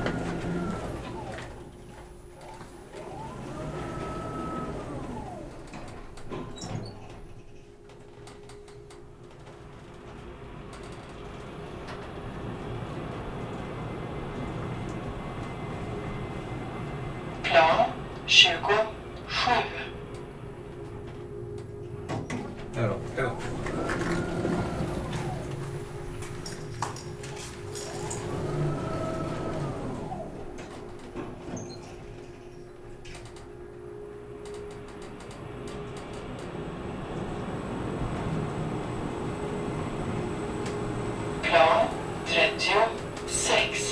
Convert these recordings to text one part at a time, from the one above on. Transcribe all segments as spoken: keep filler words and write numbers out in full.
Plan tjugosju. Ja, ja. Plan trettiosex.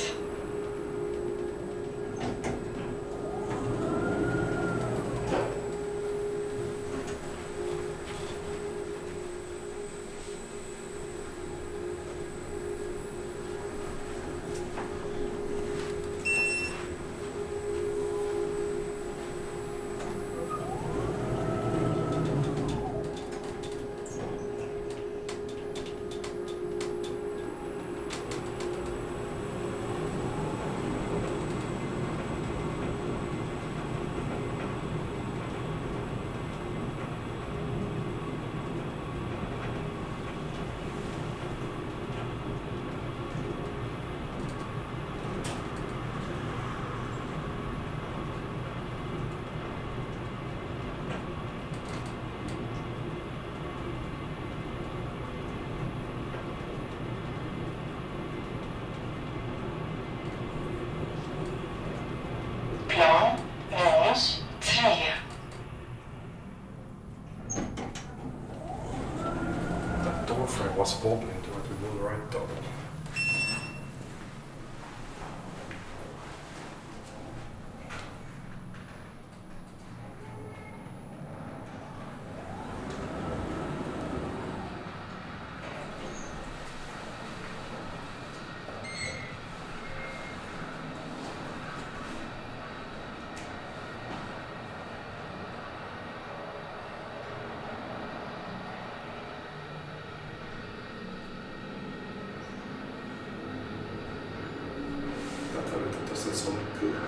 Plan minus tre. That door frame was wobbling to it. We will right double. Does it sound good?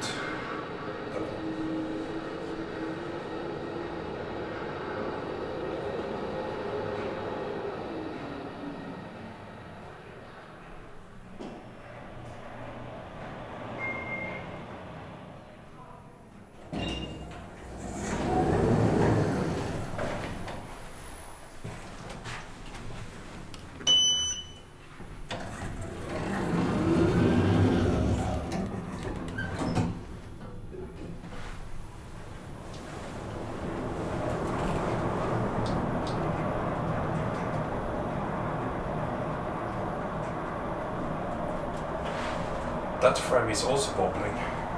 That frame is also wobbling.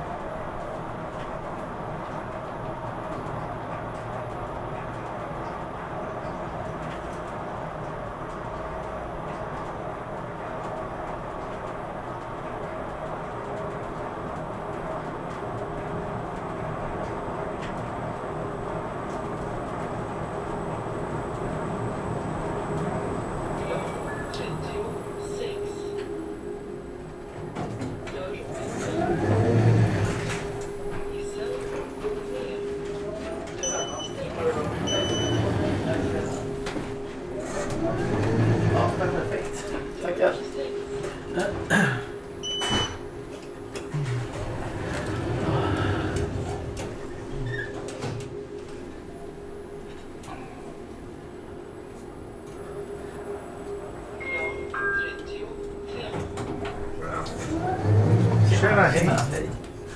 Tjena, hej. Hej.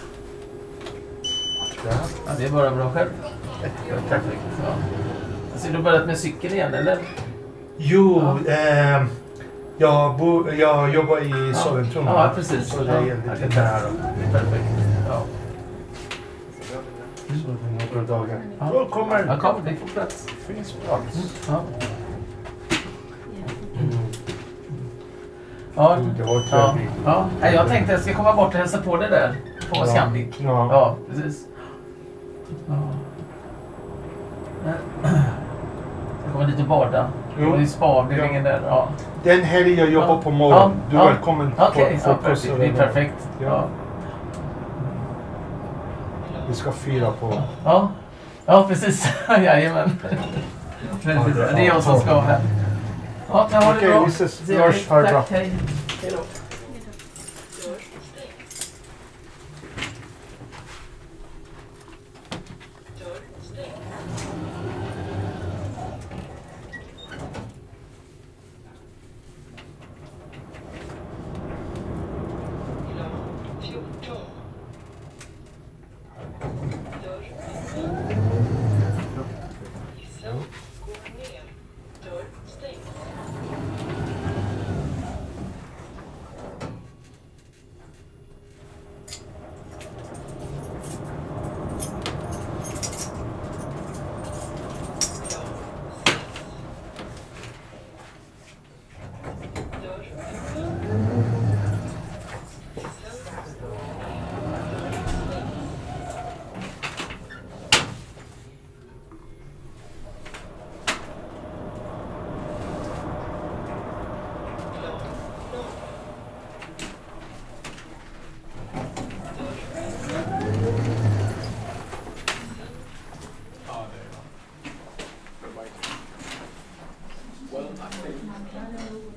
Ja, det är bara bra själv. Perfekt. Ja. Alltså, du har börjat med cykel igen, eller? Jo, ja. eh, jag, bo, jag jobbar i Sollentuna. Ja, precis. Så det är ja, lite nära. Perfekt. Ja. Så det är några dagar. Ja. Då kommer... Ja, kom, vi får plats. Finns plats. Ja. Ja, Det var ja, ja. Nej, jag tänkte att jag ska komma bort och hälsa på dig där på Ja. Scandic. Ja. Ja, precis. Ja. Jag kommer dit och bada. Jo. Och i spa-avdelningen där. Ja. Den helg jag jobbar Ja. på morgon. Ja. Du är Ja. välkommen Okej, på ja, frukost. perfekt. Det är perfekt. Ja. Ja. Vi ska fira på... Ja, ja precis. Jajamän. Precis. Det är jag som ska här. Ja, det har det Okej, bra. vi ses. Vi hörs. Ha det bra. Tack, hej. Hej då. Well, I think